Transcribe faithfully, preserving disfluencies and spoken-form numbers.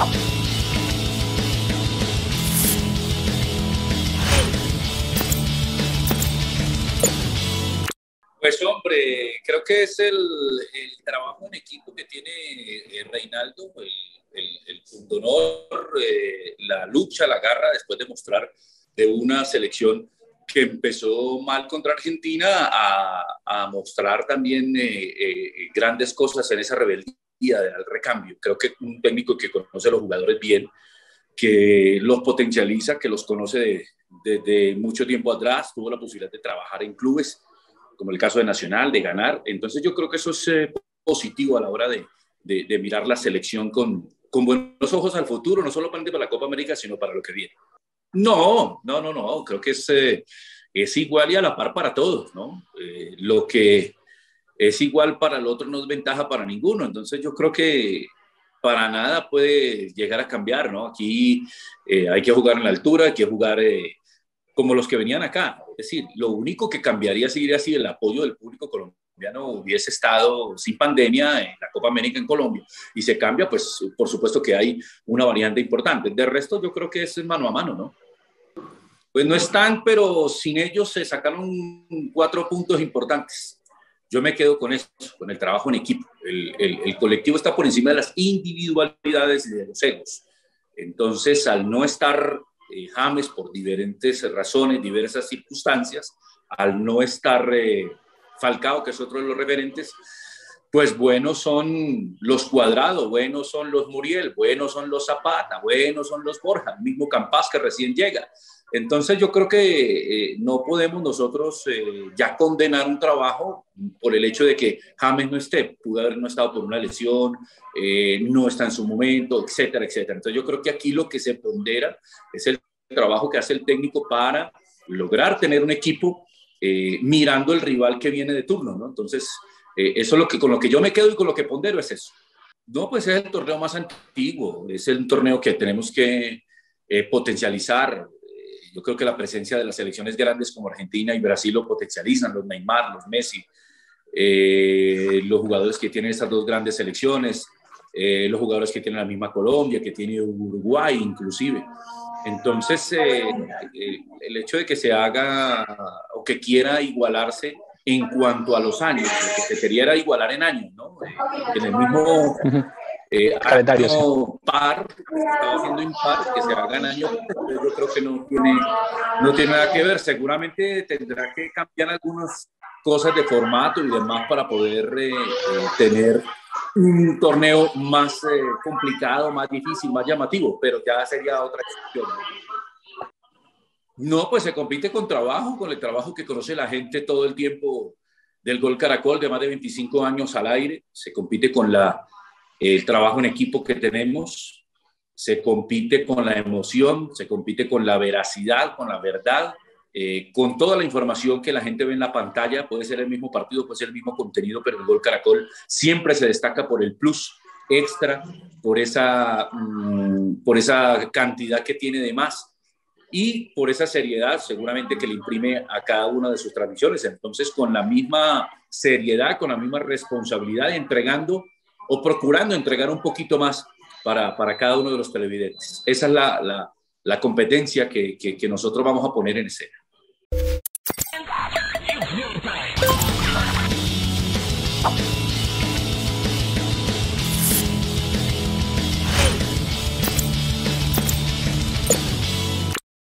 Pues hombre, creo que es el, el trabajo en equipo que tiene eh, Reinaldo, el, el, el pundonor, eh, la lucha, la garra, después de mostrar de una selección que empezó mal contra Argentina a, a mostrar también eh, eh, grandes cosas en esa rebeldía del recambio. Creo que un técnico que conoce a los jugadores bien, que los potencializa, que los conoce de, de, de mucho tiempo atrás, tuvo la posibilidad de trabajar en clubes, como el caso de Nacional, de ganar. Entonces yo creo que eso es eh, positivo a la hora de, de, de mirar la selección con, con buenos ojos al futuro, no solo para la Copa América, sino para lo que viene. No, no, no, no, creo que es, eh, es igual y a la par para todos, ¿no? Eh, lo que es igual para el otro no es ventaja para ninguno, entonces yo creo que para nada puede llegar a cambiar, ¿no? Aquí eh, hay que jugar en la altura, hay que jugar... Eh, como los que venían acá. Es decir, lo único que cambiaría sería si el apoyo del público colombiano hubiese estado sin pandemia en la Copa América en Colombia. Y se cambia, pues por supuesto que hay una variante importante. De resto, yo creo que es mano a mano, ¿no? Pues no están, pero sin ellos se sacaron cuatro puntos importantes. Yo me quedo con eso, con el trabajo en equipo. El, el, el colectivo está por encima de las individualidades y de los egos. Entonces, al no estar Eh, James por diferentes razones, diversas circunstancias, al no estar eh, Falcao, que es otro de los referentes, pues buenos son los Cuadrado, buenos son los Muriel, buenos son los Zapata, buenos son los Borja, el mismo Campas que recién llega. Entonces yo creo que eh, no podemos nosotros eh, ya condenar un trabajo por el hecho de que James no esté, pudo haber no estado por una lesión, eh, no está en su momento, etcétera, etcétera. Entonces yo creo que aquí lo que se pondera es el trabajo que hace el técnico para lograr tener un equipo eh, mirando el rival que viene de turno, ¿no? Entonces eh, eso es lo que, con lo que yo me quedo y con lo que pondero es eso. No, pues es el torneo más antiguo, es el torneo que tenemos que eh, potencializar. Yo creo que la presencia de las selecciones grandes como Argentina y Brasil lo potencializan, los Neymar, los Messi, eh, los jugadores que tienen esas dos grandes selecciones, eh, los jugadores que tienen la misma Colombia, que tiene Uruguay inclusive. Entonces, eh, el hecho de que se haga o que quiera igualarse en cuanto a los años, lo que se quería era igualar en años, ¿no? Eh, en el mismo... Eh, calendario, sí. Par, estaba haciendo impar, que se hagan años, yo creo que no tiene, no tiene nada que ver. Seguramente tendrá que cambiar algunas cosas de formato y demás para poder eh, eh, tener un torneo más eh, complicado, más difícil, más llamativo, pero ya sería otra cuestión. No, pues se compite con trabajo, con el trabajo que conoce la gente todo el tiempo del Gol Caracol, de más de veinticinco años al aire. Se compite con la el trabajo en equipo que tenemos, se compite con la emoción, se compite con la veracidad, con la verdad, eh, con toda la información que la gente ve en la pantalla. Puede ser el mismo partido, puede ser el mismo contenido, pero el Gol Caracol siempre se destaca por el plus extra, por esa, mmm, por esa cantidad que tiene de más y por esa seriedad seguramente que le imprime a cada una de sus transmisiones. Entonces, con la misma seriedad, con la misma responsabilidad, entregando o procurando entregar un poquito más para, para cada uno de los televidentes. Esa es la, la, la competencia que, que, que nosotros vamos a poner en escena. Oh.